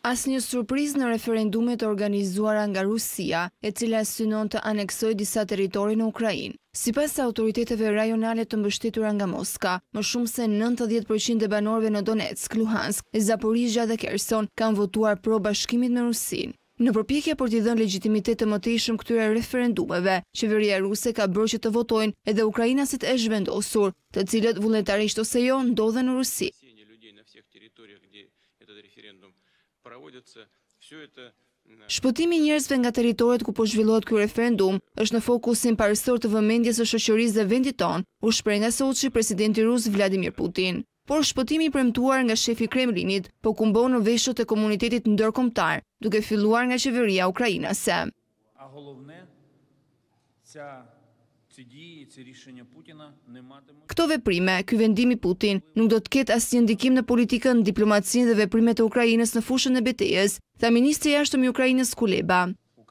Asnjë surprizë në referendumet organizuara nga Rusia, e cila synon të aneksojë disa territori në Ukrainë. Sipas autoriteteve rajonale të mbështetura nga Moska, më shumë se 90% e banorëve në Donetsk, Luhansk, Zaporizhia dhe Kherson kanë votuar pro bashkimit me Rusinë. Në përpjekje për t'i dhënë legjitimitet të mëtejshëm këtyre referendumeve, qeveria ruse ka bërë që të votojnë edhe ukrainasit e zhvendosur, të cilët vullnetarisht ose jo ndodhen në Rusi. Shpëtimi i njerëzve nga territoret ku po zhvillohet ky referendum është në fokusin parësor të vëmendjes së shoqërisë dhe vendit tonë, u shpreh nga Soçi presidenti rus Vladimir Putin. Por shpëtimi i premtuar nga shefi i Kremlinit po kumbon në veshët e komunitetit ndërkombëtar, duke filluar nga qeveria ukrainase. Këto veprime, ky vendim i Putin, nuk do të ketë asnjë ndikim në politikën, diplomacinë dhe veprimet e Ukrainës në fushën e betejës, tha ministri i jashtëm i Ukrainës Kuleba.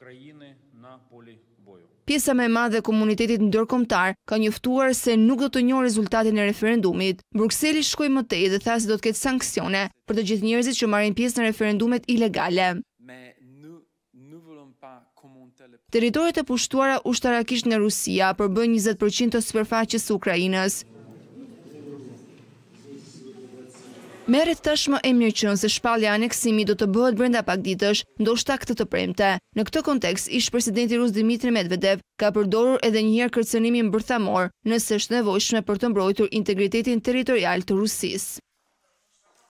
Pjesa më e madhe e komunitetit ndërkombëtar ka njoftuar se nuk do të njohë rezultatin e referendumit. Brukseli shkoi më tej dhe tha se do të ketë sanksione për të gjithë njerëzit që marrin pjesë në referendumet ilegale. Territoret e pushtuara ushtarakisht nga Rusia përbëjnë 20% të sipërfaqes së Ukrainës. Merret tashmë emërqen se shpallja e aneksimit do të bëhet brenda pak ditësh, ndoshta këtë të premte. Në këtë kontekst, ish-presidenti rus Dmitri Medvedev ka përdorur edhe një herë kërcënimin bërthamor, nëse është nevojshme për të mbrojtur integritetin territorial të Rusisë.